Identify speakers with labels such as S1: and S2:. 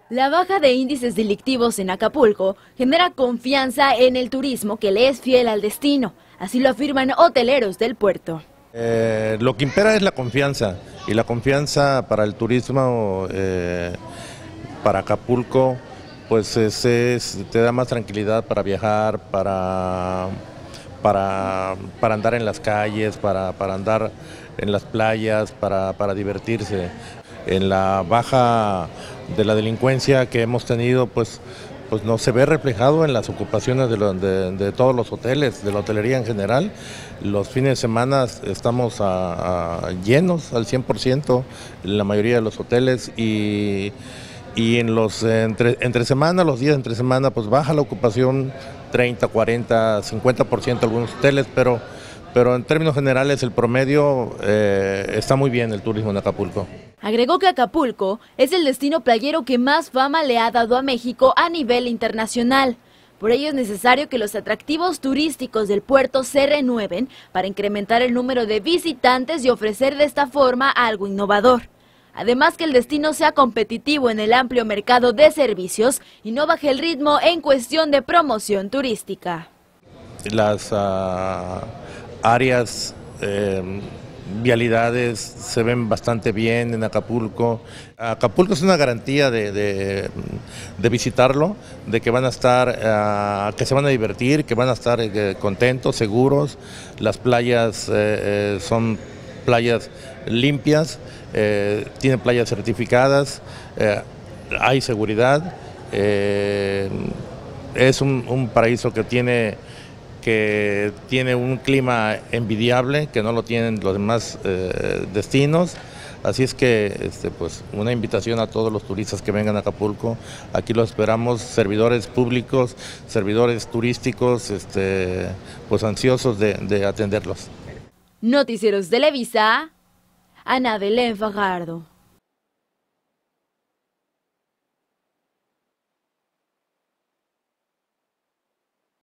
S1: La baja de índices delictivos en Acapulco genera confianza en el turismo que le es fiel al destino, así lo afirman hoteleros del puerto.
S2: Lo que impera es la confianza, y la confianza para el turismo, para Acapulco, pues te da más tranquilidad para viajar, para andar en las calles, para andar en las playas, para divertirse. En la baja de la delincuencia que hemos tenido, pues no se ve reflejado en las ocupaciones de todos los hoteles, de la hotelería en general. Los fines de semana estamos llenos al 100% en la mayoría de los hoteles, y en los entre semana, los días entre semana, pues baja la ocupación 30, 40, 50% algunos hoteles, pero en términos generales el promedio está muy bien el turismo en Acapulco.
S1: Agregó que Acapulco es el destino playero que más fama le ha dado a México a nivel internacional. Por ello es necesario que los atractivos turísticos del puerto se renueven para incrementar el número de visitantes y ofrecer de esta forma algo innovador. Además, que el destino sea competitivo en el amplio mercado de servicios y no baje el ritmo en cuestión de promoción turística.
S2: Las áreas, vialidades se ven bastante bien en Acapulco. Acapulco es una garantía de visitarlo, de que van a estar, que se van a divertir, que van a estar contentos, seguros. Las playas son playas limpias, tienen playas certificadas, hay seguridad, es un paraíso que tiene un clima envidiable, que no lo tienen los demás destinos. Así es que pues una invitación a todos los turistas que vengan a Acapulco. Aquí los esperamos, servidores públicos, servidores turísticos, pues ansiosos de atenderlos.
S1: Noticieros Televisa, Ana Belén Fajardo.